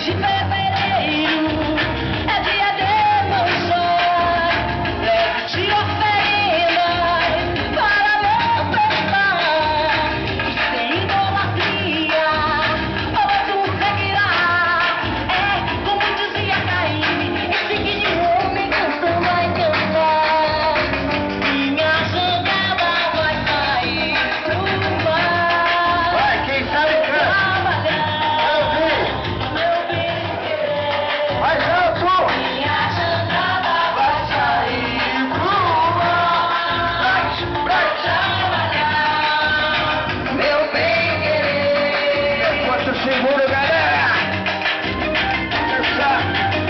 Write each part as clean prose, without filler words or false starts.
de fevereiro é dia de emoções, leve-te oferendas para meu pesar. E sem idolatria, ou tu seguirá. É como dizia Caim, esse que de homem canção vai cantar. Minha jangada vai sair pro mar. Vai, quem sabe canta. Mais alto! Minha jangada vai sair pro mar. Trabalhar, meu bem querer. Porto Seguro, galera! Dançar!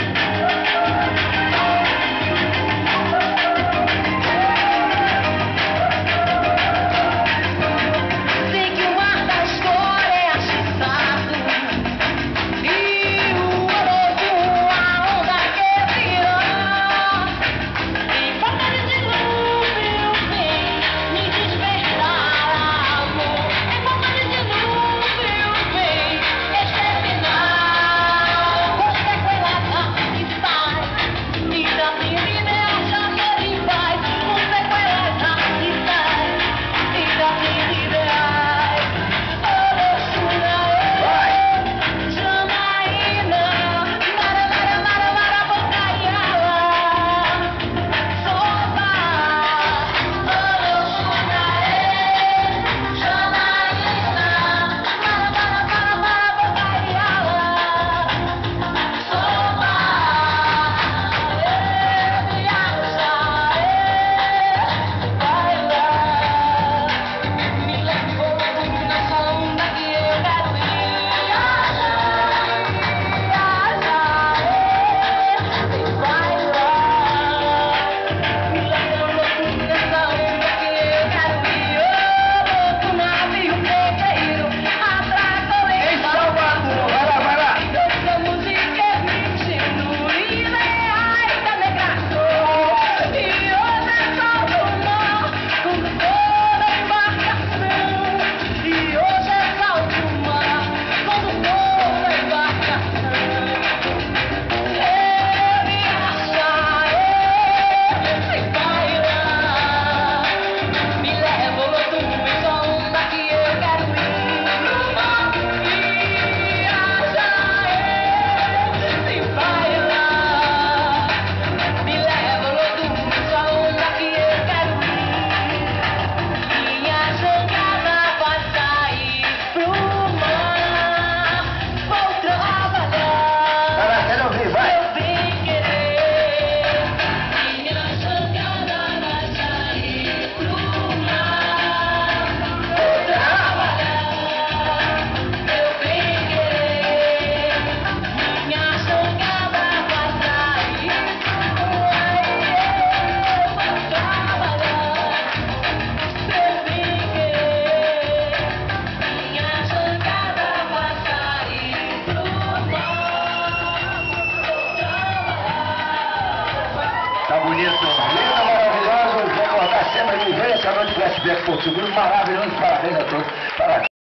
Sei que o mar da história é agitado e o louco a onda que virá. Em forma de dilúvio vem me despertar, amor. Em forma de dilúvio vem exterminar. Você foi lá e sai, e da minha ideia já ele vai. Você foi lá e sai, e da minha ideia. Vai! Janaína, mara, mara, mara, mara, bocaiala, soba, Janaína, mara, mara, mara, mara, bocaiala, soba, baila, me levou nessa onda que eu quero ir. Em Salvador! Vai lá, vai lá! Me leva ao outro mundo, essa onda que eu quero ir. Viaja, se vai lá. Me leva ao outro mundo, essa onda que eu quero ir. Minha jangada vai sair pro mar. Vou trabalhar. Vai lá, quero ouvir, vai! Eu vim querer. Minha jangada vai sair pro mar. Vou trabalhar. Eu vim querer. Minha jangada vai sair pro mar. Vou trabalhar. Eu vim querer. Minha jangada vai sair pro mar. Tá bonito! Linda, maravilhosa! Vou acordar sempre de ver essa noite Braz Bebe, Porto Seguro, maravilhoso! Parabéns a todos! Parabéns!